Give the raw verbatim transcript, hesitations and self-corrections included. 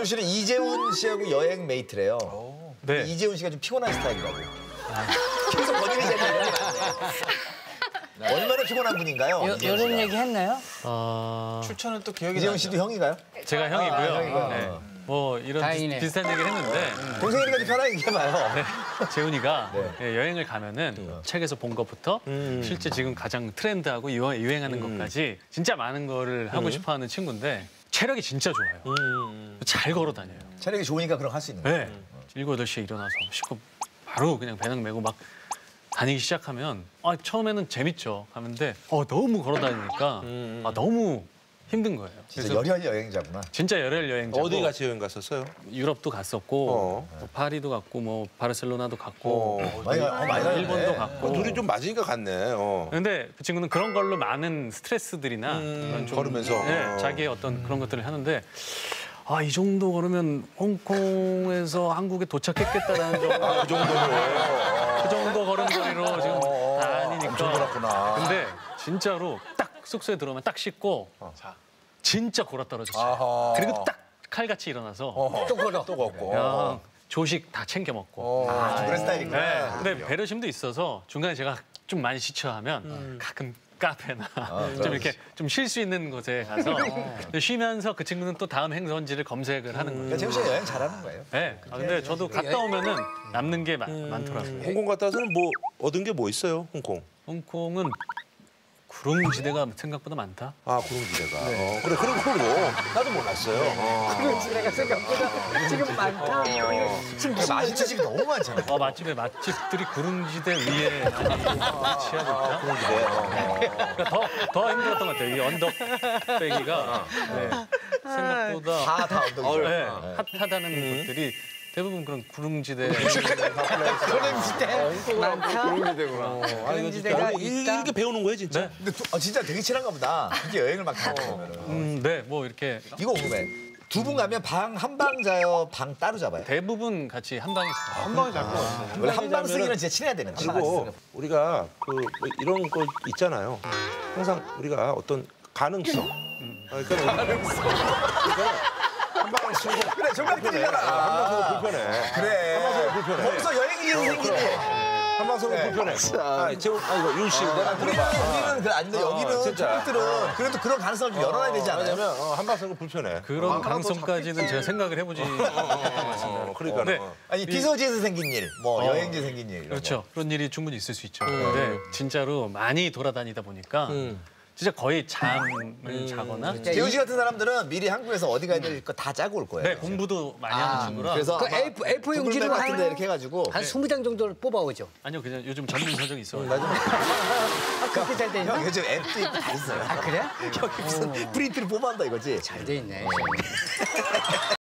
재훈 씨는 이재훈 씨하고 여행 메이트래요. 네. 이재훈 씨가 좀 피곤한 스타일이라고. 계속 거들이잖아요. 얼마나 피곤한 분인가요? 여, 여름 얘기 했나요? 어... 출처는 또 기억이 이재훈 나죠. 씨도 형인가요? 제가 형이고요. 아, 형이고요. 네. 뭐 이런 다행이네. 비, 비슷한 얘기를 했는데 동생이니까 좀 편하게 얘기해봐요. 네. 재훈이가 네. 예, 여행을 가면은 책에서 본 것부터 실제 지금 가장 트렌드하고 유행, 유행하는 것까지 진짜 많은 거를 하고 싶어하는 친구인데 체력이 진짜 좋아요. 잘 걸어 다녀요. 체력이 좋으니까 그런 거 할 수 있는 거예요. 네. 일곱, 여덟 시에 일어나서 씻고 바로 그냥 배낭 메고 막 다니기 시작하면 아, 처음에는 재밌죠. 가는데 어, 너무 걸어 다니니까 아, 너무 힘든 거예요. 진짜 열혈 여행자구나. 진짜 열혈 여행자고 어디 같이 여행 갔었어요? 유럽도 갔었고 어. 뭐 파리도 갔고 뭐 바르셀로나도 갔고 어. 많이 가- 어, 많이 가네. 일본도 갔고. 어, 둘이 좀 맞으니까 갔네. 어. 근데 그 친구는 그런 걸로 많은 스트레스들이나 그런 좀, 걸으면서. 네, 어. 자기의 어떤 그런 것들을 하는데 아, 이 정도 걸으면 홍콩에서 한국에 도착했겠다라는 정도 그 정도로. 그 정도 걸음걸이로 지금 다니니까. 엄청 걸었구나. 근데 진짜로 딱 숙소에 들어오면 딱 씻고 진짜 골아 떨어졌어요. 아하. 그리고 딱 칼같이 일어나서 또 걸어. 또 걷고. 그냥 조식 다 챙겨 먹고. 아, 좀 그런 네. 스타일이구나. 근데 배려심도 있어서 중간에 제가 좀 많이 지쳐하면 가끔 카페나 좀 이렇게 좀 쉴 수 있는 곳에 가서 쉬면서 그 친구는 또 다음 행선지를 검색을 하는 거예요. 그러니까 재훈 씨가 여행 잘하는 거예요. 네. 아, 근데 저도 갔다 오면은 남는 게 마- 많더라고요. 홍콩 갔다 와서는 뭐 얻은 게 뭐 있어요? 홍콩. 홍콩은 구릉지대가 생각보다 많다. 아 구름지대가. 어, 그래 그런 거고 나도 몰랐어요. 어. 내가 생각보다 지금 많다. 지금 맛있는 집이 너무 많잖아요. 어, 맛집에 맛집들이 구릉지대 위에 많이 위치하니까. 구름지대. 어. 그러니까 더, 더 힘들었던 것 같아요. 이 언덕 빼기가 네. 생각보다 다, 다 언덕이죠. 네, 핫하다는 곳들이 대부분 그런 구릉지대. 많다. 아, 그런지대가 이거 있다. 이렇게 배우는 거예요 진짜? 네. 근데 두, 아, 진짜 되게 친한가 보다. 이렇게 여행을 막 다니면은. 음, 네, 뭐 이렇게 이거 궁금해. 두 분 가면 방 한 방 자요? 방 따로 잡아요? 대부분 같이 한 방에 있어요. 한 방에 잡고 왔어요. 원래 한 방 쓰기는 진짜 친해야 되는 거야. 그리고 우리가 그 뭐 이런 거 있잖아요. 항상 우리가 어떤 가능성. 어, 그러니까 그러니까 한방 쓰고 그래, 정답들이잖아. 한방 쓰고 불편해. 그래. 한방 쓰고 불편해. 거기서 여행이 계속 생기니. 한방 쓰고 그래. 불편해. 아, 재훈, 아 이거 윤 씨, 내가 우리는, 물어봐. 우리는 그래, 안 돼. 여기는 진짜. 친구들은 그래도 그런 가능성을 좀 열어놔야 되지 않아요? 왜냐면 어, 한방 쓰고 불편해. 그런 가능성까지는 제가 생각을 해보지 못했던 것 같습니다. 어, 그러니까. 네. 아니, 비서지에서 생긴 일, 뭐 여행지 생긴 일. 이런 그렇죠. 그런 일이 충분히 있을 수 있죠. 근데 진짜로 많이 돌아다니다 보니까 진짜 거의 잠을 자거나 거. 재훈 씨 같은 사람들은 미리 한국에서 어디 가야 될 거 다 짜고 올 거예요. 네, 공부도 많이 하는 친구라. 그래서 그 아마 에이포- 에이포 구글맵 용지로 같은 데 한- 이렇게 해가지고 한 스무 장 정도를 뽑아오죠. 아니요, 그냥 요즘 전문 서적이 있어요. 아, 그렇게 잘 돼 있나? 형 요즘 앱도 있고 다 있어요. 아, 그래? 형이 무슨 프린트를 뽑아한다 이거지? 잘 돼 있네.